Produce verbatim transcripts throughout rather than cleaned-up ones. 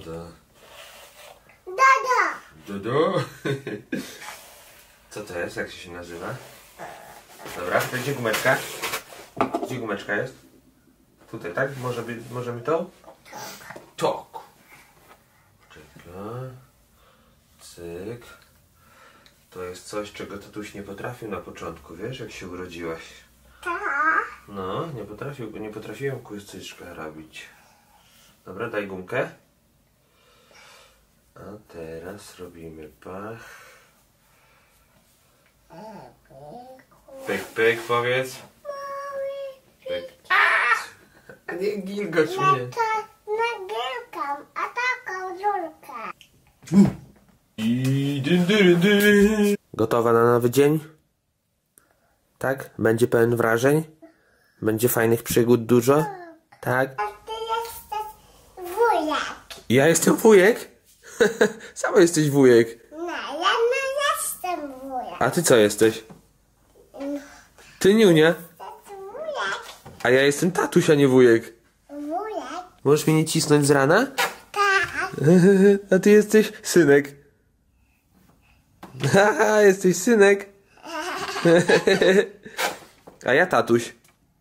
Dodo. Dodo. Dodo. Co to jest? Jak się nazywa? Dobra, to gdzie gumeczka? Gdzie gumeczka jest? Tutaj, tak? Może być, możemy to? Tak. Tok. Czekaj. Cyk. To jest coś, czego tatuś nie potrafił na początku, wiesz, jak się urodziłaś. Tak. No, nie potrafił, nie potrafiłem kłysyczka robić. Dobra, daj gumkę. A teraz robimy pach. Pyk, pyk, powiedz. Pyk. A nie gilgoć mnie. Nagrywam, a taką dziurkę. I dyn, dyn, dyn. Gotowa na nowy dzień? Tak? Będzie pełen wrażeń? Będzie fajnych przygód dużo? Tak? A ty jesteś wujek. Ja jestem wujek? Sama jesteś wujek. No, ja nie jestem wujek. A ty co jesteś? Ty niunia? Jesteś wujek. A ja jestem tatuś, a nie wujek. Wujek. Możesz mnie nie cisnąć z rana? Tak. A ty jesteś synek. Haha, jesteś synek. A ja tatuś.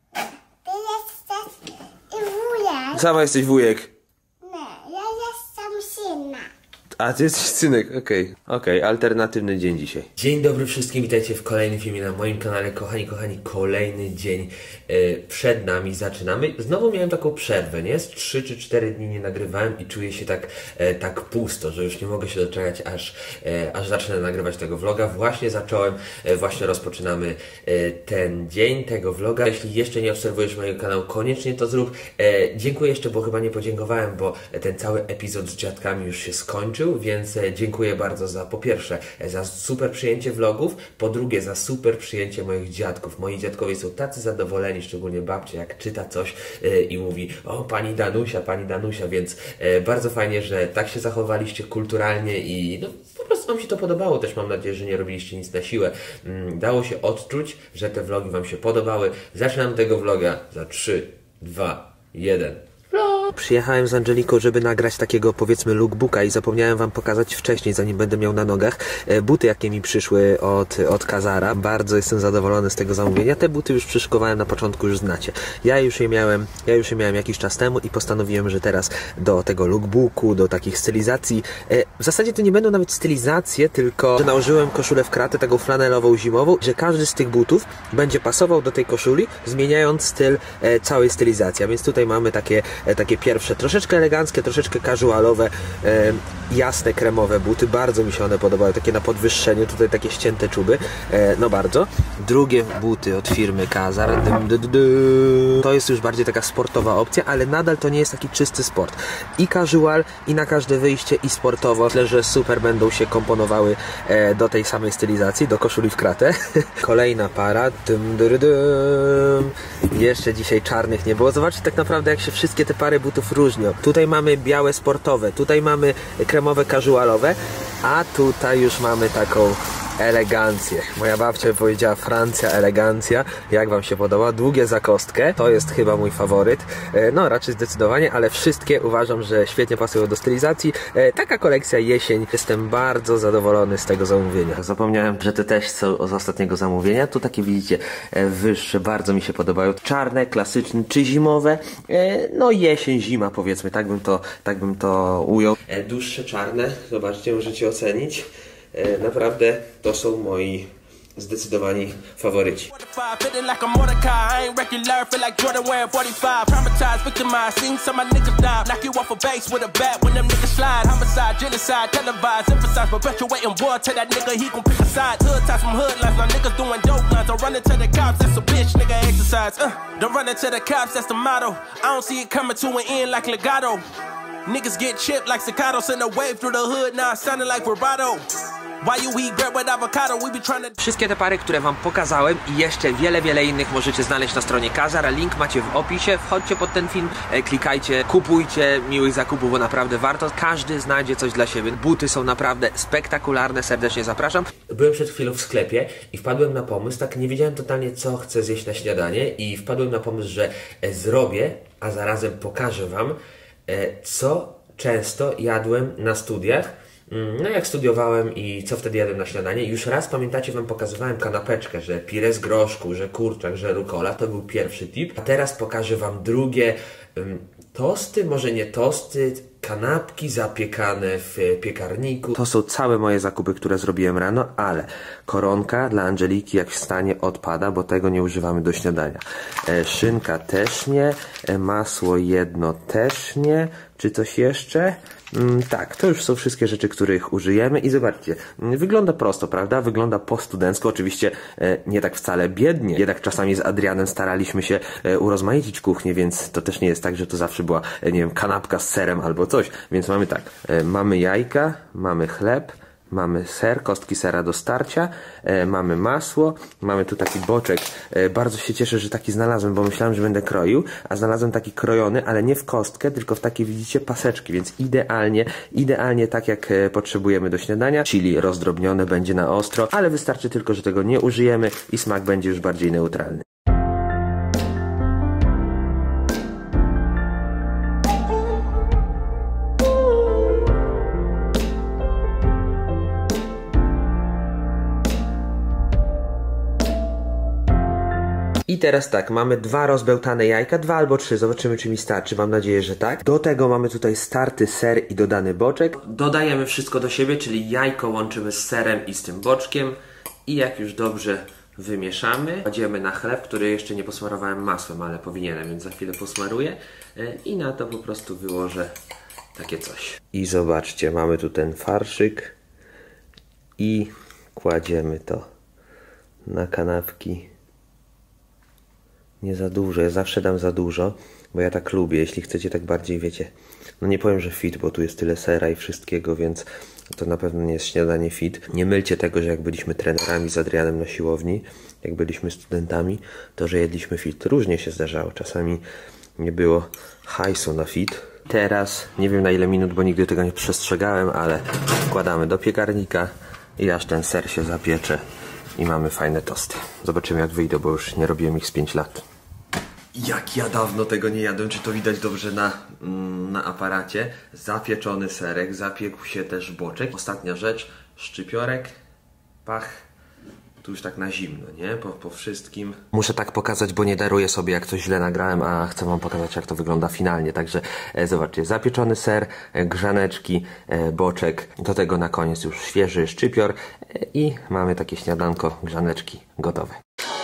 Ty jesteś wujek. Sama jesteś wujek. Nie, ja jestem synek. A ty jesteś synek, okej. Okay. Okej, okay, alternatywny dzień dzisiaj. Dzień dobry wszystkim, witajcie w kolejnym filmie na moim kanale. Kochani, kochani, kolejny dzień e, przed nami, zaczynamy. Znowu miałem taką przerwę, nie? Z trzy czy cztery dni nie nagrywałem i czuję się tak, e, tak pusto, że już nie mogę się doczekać, aż, e, aż zacznę nagrywać tego vloga. Właśnie zacząłem, e, właśnie rozpoczynamy e, ten dzień tego vloga. Jeśli jeszcze nie obserwujesz mojego kanału, koniecznie to zrób. E, dziękuję jeszcze, bo chyba nie podziękowałem, bo ten cały epizod z dziadkami już się skończył. Więc dziękuję bardzo za, po pierwsze, za super przyjęcie vlogów, po drugie, za super przyjęcie moich dziadków. Moi dziadkowie są tacy zadowoleni, szczególnie babcia, jak czyta coś yy, i mówi: o, pani Danusia, pani Danusia, więc yy, bardzo fajnie, że tak się zachowaliście kulturalnie i no, po prostu wam się to podobało. Też mam nadzieję, że nie robiliście nic na siłę. Yy, dało się odczuć, że te vlogi wam się podobały. Zaczynam tego vloga za trzy, dwa, jeden. Przyjechałem z Angeliką, żeby nagrać takiego, powiedzmy, lookbooka i zapomniałem wam pokazać wcześniej, zanim będę miał na nogach, buty, jakie mi przyszły od, od Kazara. Bardzo jestem zadowolony z tego zamówienia. Te buty już przyszykowałem na początku, już znacie. Ja już je miałem, ja już je miałem jakiś czas temu i postanowiłem, że teraz do tego lookbooku, do takich stylizacji, w zasadzie to nie będą nawet stylizacje, tylko że nałożyłem koszulę w kratę, taką flanelową zimową, że każdy z tych butów będzie pasował do tej koszuli, zmieniając styl całej stylizacji. A więc tutaj mamy takie, takie pierwsze, troszeczkę eleganckie, troszeczkę casualowe, e, jasne, kremowe buty. Bardzo mi się one podobały, takie na podwyższeniu, tutaj takie ścięte czuby, e, no bardzo. Drugie buty od firmy Kazar. Dym, dy, dy, dy. To jest już bardziej taka sportowa opcja, ale nadal to nie jest taki czysty sport. I casual, i na każde wyjście, i sportowo. Myślę, że super będą się komponowały e, do tej samej stylizacji, do koszuli w kratę. Kolejna para. Dym, dy, dy, dym. Jeszcze dzisiaj czarnych nie było. Zobaczcie tak naprawdę, jak się wszystkie te pary butów różnią. Tutaj mamy białe sportowe, tutaj mamy kremowe casualowe, a tutaj już mamy taką elegancję. Moja babcia powiedziała: Francja, elegancja. Jak wam się podoba? Długie za kostkę. To jest chyba mój faworyt. No raczej zdecydowanie, ale wszystkie uważam, że świetnie pasują do stylizacji. Taka kolekcja jesień. Jestem bardzo zadowolony z tego zamówienia. Zapomniałem, że te też są z ostatniego zamówienia. Tu takie widzicie wyższe, bardzo mi się podobają. Czarne, klasyczne czy zimowe. No jesień, zima powiedzmy. Tak bym to, tak bym to ujął. Dłuższe czarne. Zobaczcie, możecie ocenić. Naprawdę to są moi zdecydowani faworyci. Niggas get chipped like staccato, send a wave through the hood, now sounding like vibrato. Why you eat bread with avocado? We be trying to... Wszystkie te pary, które wam pokazałem i jeszcze wiele, wiele innych możecie znaleźć na stronie Kazar. Link macie w opisie, wchodźcie pod ten film, klikajcie, kupujcie, miłych zakupów, bo naprawdę warto. Każdy znajdzie coś dla siebie. Buty są naprawdę spektakularne, serdecznie zapraszam. Byłem przed chwilą w sklepie i wpadłem na pomysł, tak nie wiedziałem totalnie, co chcę zjeść na śniadanie i wpadłem na pomysł, że zrobię, a zarazem pokażę wam, co często jadłem na studiach. No jak studiowałem i co wtedy jadłem na śniadanie. Już raz, pamiętacie, wam pokazywałem kanapeczkę, że pire z groszku, że kurczak, że rukola. To był pierwszy tip. A teraz pokażę wam drugie. Um, tosty, może nie tosty, kanapki zapiekane w piekarniku. To są całe moje zakupy, które zrobiłem rano, ale koronka dla Angeliki jak wstanie odpada, bo tego nie używamy do śniadania. E, szynka też nie, e, masło jedno też nie. Czy coś jeszcze? Mm, tak, to już są wszystkie rzeczy, których użyjemy i zobaczcie, wygląda prosto, prawda? Wygląda po studencku, oczywiście e, nie tak wcale biednie. Jednak czasami z Adrianem staraliśmy się e, urozmaicić kuchnię, więc to też nie jest tak, że to zawsze była, e, nie wiem, kanapka z serem albo coś. Więc mamy tak, e, mamy jajka, mamy chleb, mamy ser, kostki sera do starcia, e, mamy masło, mamy tu taki boczek. E, bardzo się cieszę, że taki znalazłem, bo myślałem, że będę kroił, a znalazłem taki krojony, ale nie w kostkę, tylko w takie, widzicie, paseczki, więc idealnie, idealnie tak jak e, potrzebujemy do śniadania. Chili rozdrobnione będzie na ostro, ale wystarczy tylko, że tego nie użyjemy i smak będzie już bardziej neutralny. I teraz tak, mamy dwa rozbełtane jajka, dwa albo trzy, zobaczymy czy mi starczy, mam nadzieję, że tak. Do tego mamy tutaj starty ser i dodany boczek. Dodajemy wszystko do siebie, czyli jajko łączymy z serem i z tym boczkiem. I jak już dobrze wymieszamy, kładziemy na chleb, który jeszcze nie posmarowałem masłem, ale powinienem, więc za chwilę posmaruję. I na to po prostu wyłożę takie coś. I zobaczcie, mamy tu ten farszyk i kładziemy to na kanapki. Nie za dużo, ja zawsze dam za dużo, bo ja tak lubię, jeśli chcecie tak bardziej, wiecie, no nie powiem, że fit, bo tu jest tyle sera i wszystkiego, więc to na pewno nie jest śniadanie fit. Nie mylcie tego, że jak byliśmy trenerami z Adrianem na siłowni, jak byliśmy studentami, to że jedliśmy fit. Różnie się zdarzało, czasami nie było hajsu na fit. Teraz, nie wiem na ile minut, bo nigdy tego nie przestrzegałem, ale wkładamy do piekarnika i aż ten ser się zapiecze i mamy fajne tosty. Zobaczymy jak wyjdą, bo już nie robiłem ich z pięć lat. Jak ja dawno tego nie jadłem, czy to widać dobrze na, na aparacie. Zapieczony serek, zapiekł się też boczek. Ostatnia rzecz, szczypiorek, pach. Tu już tak na zimno, nie? Po, po wszystkim. Muszę tak pokazać, bo nie daruję sobie jak coś źle nagrałem, a chcę wam pokazać jak to wygląda finalnie. Także e, zobaczcie, zapieczony ser, e, grzaneczki, e, boczek. Do tego na koniec już świeży szczypior e, i mamy takie śniadanko, grzaneczki gotowe.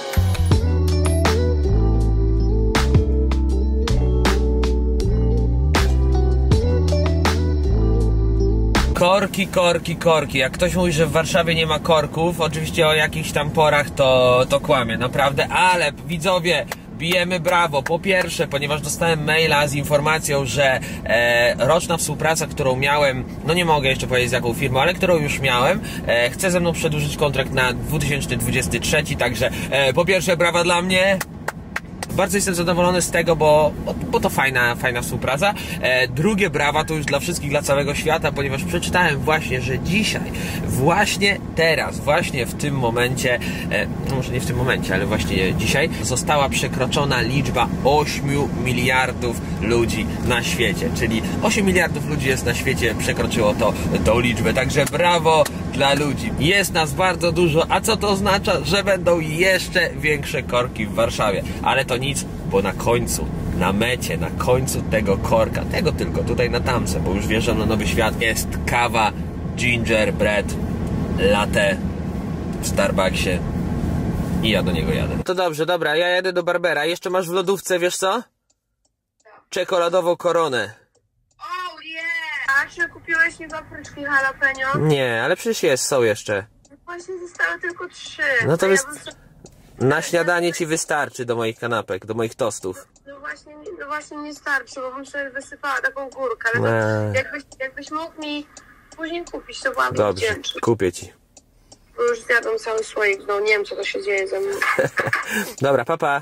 Korki, korki, korki. Jak ktoś mówi, że w Warszawie nie ma korków, oczywiście o jakichś tam porach to, to kłamie, naprawdę, ale widzowie, bijemy brawo. Po pierwsze, ponieważ dostałem maila z informacją, że e, roczna współpraca, którą miałem, no nie mogę jeszcze powiedzieć z jaką firmą, ale którą już miałem, e, chce ze mną przedłużyć kontrakt na dwa tysiące dwudziesty trzeci, także e, po pierwsze brawa dla mnie. Bardzo jestem zadowolony z tego, bo, bo to fajna, fajna współpraca. E, drugie brawa to już dla wszystkich, dla całego świata, ponieważ przeczytałem właśnie, że dzisiaj, właśnie teraz, właśnie w tym momencie, e, no może nie w tym momencie, ale właśnie dzisiaj została przekroczona liczba ośmiu miliardów ludzi na świecie. Czyli osiem miliardów ludzi jest na świecie, przekroczyło to, tą liczbę. Także brawo dla ludzi. Jest nas bardzo dużo, a co to oznacza? Że będą jeszcze większe korki w Warszawie. Ale to nic, bo na końcu, na mecie, na końcu tego korka, tego tylko tutaj na tamce, bo już wjeżdżam na nowy świat, jest kawa gingerbread latte w Starbucksie i ja do niego jadę. To dobrze, dobra, ja jadę do Barbera. Jeszcze masz w lodówce, wiesz co? Czekoladową koronę. Oh yeah! A czy kupiłeś mi papryczki jalapeno? Nie, ale przecież jest, są jeszcze. Właśnie zostały tylko trzy. No to ja jest... bym... Na śniadanie ci wystarczy do moich kanapek, do moich tostów. No właśnie, no właśnie nie starczy, bo bym sobie wysypała taką górkę, ale Eee. to, jakbyś, jakbyś mógł mi później kupić, to byłabym Dobrze, wdzięczna. kupię ci. Bo już zjadłam cały słoik, no nie wiem co to się dzieje ze mną. Dobra, papa.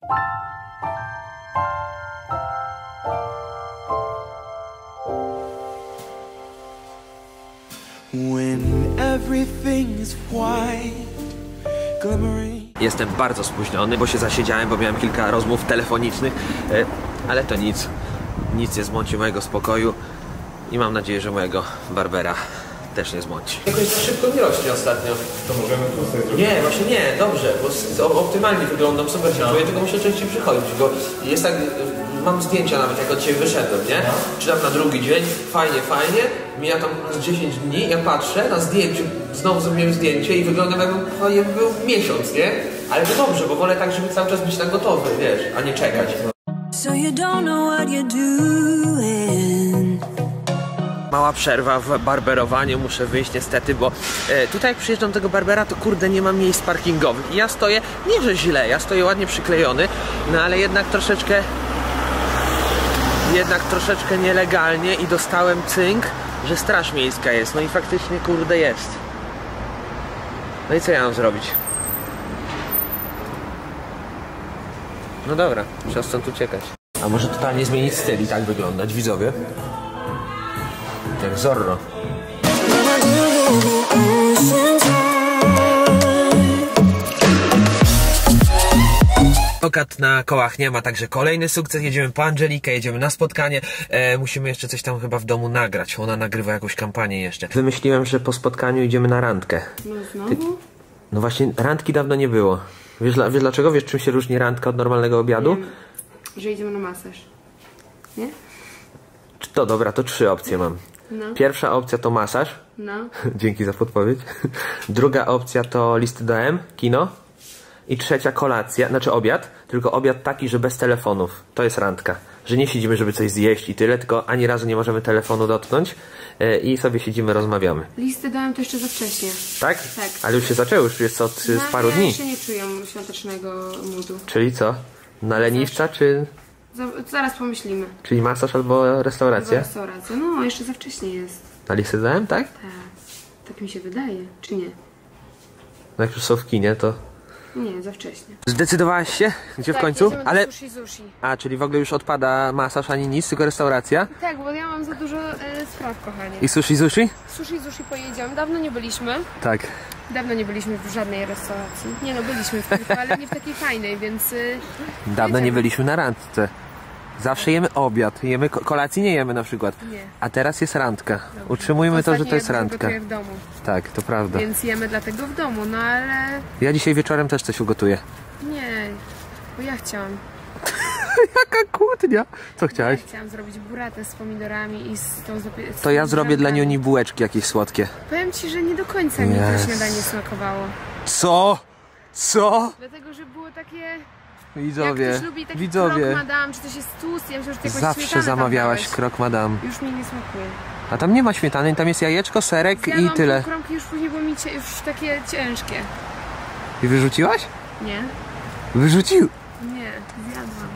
When everything's white, glimmering. Jestem bardzo spóźniony, bo się zasiedziałem, bo miałem kilka rozmów telefonicznych, ale to nic. Nic nie zmąci mojego spokoju. I mam nadzieję, że mojego barbera też nie zmąci. Jakoś za szybko mi rośnie ostatnio. To możemy tu sobie zrobić? Nie, właśnie nie, dobrze, bo z, o, optymalnie wyglądam, super się czuję, tylko muszę częściej przychodzić, bo jest tak, mam zdjęcia nawet jak od ciebie wyszedłem, nie? Czytam na drugi dzień, fajnie, fajnie, mija tam z dziesięć dni, ja patrzę na zdjęciu, znowu zrobiłem zdjęcie i wyglądam jakbym fajnie był miesiąc, nie? Ale to dobrze, bo wolę tak, żeby cały czas być na gotowy, wiesz, a nie czekać. So you don't know what you're doing. Mała przerwa w barberowaniu, muszę wyjść niestety, bo e, tutaj jak przyjeżdżam do tego barbera, to kurde nie ma miejsc parkingowych i ja stoję, nie że źle, ja stoję ładnie przyklejony, no ale jednak troszeczkę jednak troszeczkę nielegalnie i dostałem cynk, że straż miejska jest, no i faktycznie kurde jest. No i co ja mam zrobić? No dobra, trzeba stąd uciekać. A może totalnie zmienić styl i tak wyglądać, widzowie? Jak Zorro. Tokat na kołach nie ma, także kolejny sukces. Jedziemy po Angelikę, jedziemy na spotkanie. E, musimy jeszcze coś tam chyba w domu nagrać. Ona nagrywa jakąś kampanię jeszcze. Wymyśliłem, że po spotkaniu idziemy na randkę. No znowu? Ty... No właśnie, randki dawno nie było. Wiesz, wiesz dlaczego? Wiesz, czym się różni randka od normalnego obiadu? Wiem, że idziemy na masaż. Nie? To dobra, to trzy opcje mam. No. Pierwsza opcja to masaż. No. Dzięki za podpowiedź. Druga opcja to listy do M, kino. I trzecia kolacja, znaczy obiad, tylko obiad taki, że bez telefonów. To jest randka. Że nie siedzimy, żeby coś zjeść i tyle, tylko ani razu nie możemy telefonu dotknąć yy, i sobie siedzimy, rozmawiamy. Listy dałem to jeszcze za wcześnie. Tak? Tak. Ale już się zaczęło, już jest od No, z paru ja dni. jeszcze nie czuję świątecznego moodu. Czyli co? Na leniwca, czy... Zaraz pomyślimy. Czyli masaż albo restauracja? Restauracja. No, jeszcze za wcześnie jest. Na listy do M, tak? Tak. Tak mi się wydaje. Czy nie? No jak już są w kinie, to... Nie, za wcześnie. Zdecydowałaś się? Gdzie tak, w końcu? Ale... sushi, sushi. A, czyli w ogóle już odpada masaż ani nic, tylko restauracja? Tak, bo ja mam za dużo e, spraw, kochanie. I sushi, sushi? Sushi, sushi pojedziemy. Dawno nie byliśmy. Tak. Dawno nie byliśmy w żadnej restauracji. Nie no, byliśmy w kilku, ale nie w takiej fajnej, więc... Y, Dawno jedziemy. nie byliśmy na randce. Zawsze jemy obiad, jemy ko kolacji nie jemy na przykład. Nie. A teraz jest randka. Utrzymujmy to, że to jest randka. w domu. Tak, to prawda. Więc jemy dlatego w domu, no ale... Ja dzisiaj wieczorem też coś ugotuję. Nie, bo ja chciałam. Jaka kłótnia! Co chciałeś? Ja chciałam zrobić buratę z pomidorami i z tą zupie... To ja zrobię dla Niuni bułeczki jakieś słodkie. Powiem ci, że nie do końca mi Yes. to śniadanie smakowało. Co? Co? Dlatego, że było takie... Widzowie, Jak ktoś lubi taki widzowie. krok madame, czy coś jest tłusty, ja myślę, że ty jakąś Zawsze śmietanę zamawiałaś tam dałeś. krok madame. Już mi nie smakuje. A tam nie ma śmietany, tam jest jajeczko, serek Zjadłam i tyle. pół kromki, już później było mi cie, już takie ciężkie. I wyrzuciłaś? Nie? Wyrzucił! Nie, zjadłam.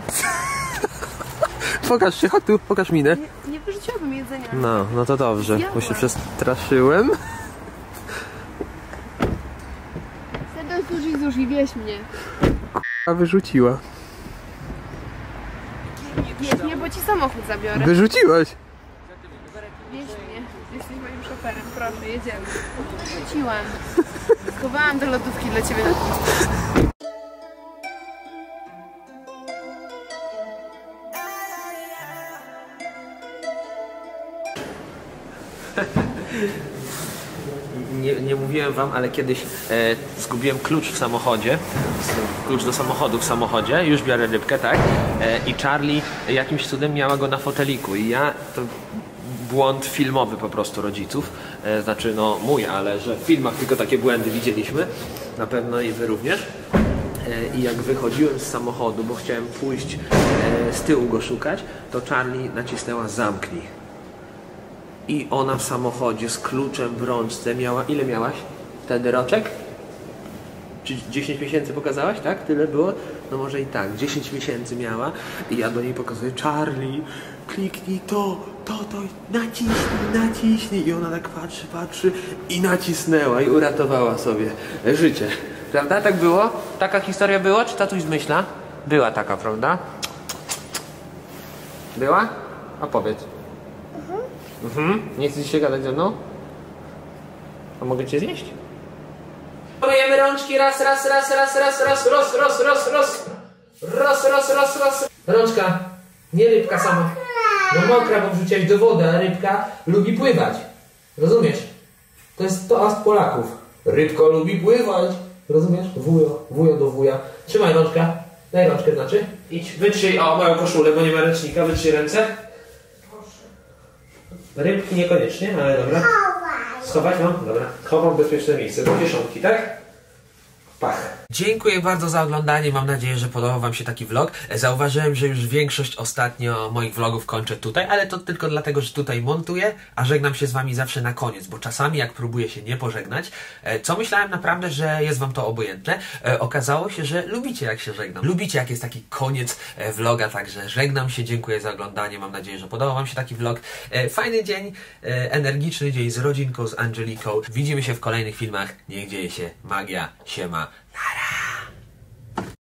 Pokaż się, chodź tu, pokaż minę. Nie, nie wyrzuciłabym jedzenia. No, no to dobrze, bo Zjadłam. się przestraszyłem. Zjadłam sushi, sushi, wieś mnie. A wyrzuciła. Wieś mnie, bo ci samochód zabiorę. Wyrzuciłaś! Wieś mnie. Jesteś moim szoferem, proszę, jedziemy. Wróciłam. Schowałam do lodówki dla ciebie na tym. Nie, nie mówiłem wam, ale kiedyś e, zgubiłem klucz w samochodzie. Klucz do samochodu w samochodzie. Już biorę rybkę, tak? E, I Charlie jakimś cudem miała go na foteliku. I ja, to błąd filmowy po prostu rodziców. E, znaczy, no mój, ale że w filmach tylko takie błędy widzieliśmy. Na pewno i wy również. E, I jak wychodziłem z samochodu, bo chciałem pójść e, z tyłu go szukać, to Charlie nacisnęła zamknij. I ona w samochodzie z kluczem w rączce miała... Ile miałaś wtedy roczek? Czy dziesięć miesięcy pokazałaś, tak? Tyle było? No może i tak. dziesięć miesięcy miała i ja do niej pokazuję: Charlie, kliknij to, to, to, naciśnij, naciśnij. I ona tak patrzy, patrzy i nacisnęła i uratowała sobie życie. Prawda? Tak było? Taka historia była? Czy tatuś zmyśla? Była taka, prawda? Była? Opowiedz. Mhm. Nie chcesz się gadać ze mną? A mogę cię zjeść? Myjemy rączki, raz, raz, raz, raz, raz, raz, roz, roz, roz, roz, roz, roz, roz, roz, roz. Rączka, nie rybka sama. No mokra, bo wrzuciłeś do wody, a rybka lubi pływać. Rozumiesz? To jest toast Polaków. Rybka lubi pływać. Rozumiesz? Wujo, wujo do wuja. Trzymaj rączka. Daj rączkę, znaczy. Idź, wytrzyj, o, moją koszulę, bo nie ma ręcznika. Wytrzyj ręce. Rybki niekoniecznie, ale dobra. Schować mam? Dobra. Chowam w bezpieczne miejsce. Do kieszonki, tak? Pach. Dziękuję bardzo za oglądanie, mam nadzieję, że podobał wam się taki vlog. Zauważyłem, że już większość ostatnio moich vlogów kończę tutaj, ale to tylko dlatego, że tutaj montuję, a żegnam się z wami zawsze na koniec, bo czasami jak próbuję się nie pożegnać, co myślałem naprawdę, że jest wam to obojętne, okazało się, że lubicie jak się żegnam. Lubicie jak jest taki koniec vloga, także żegnam się, dziękuję za oglądanie, mam nadzieję, że podobał wam się taki vlog. Fajny dzień, energiczny dzień z rodzinką, z Angeliką. Widzimy się w kolejnych filmach, niech dzieje się magia, siema. Nara.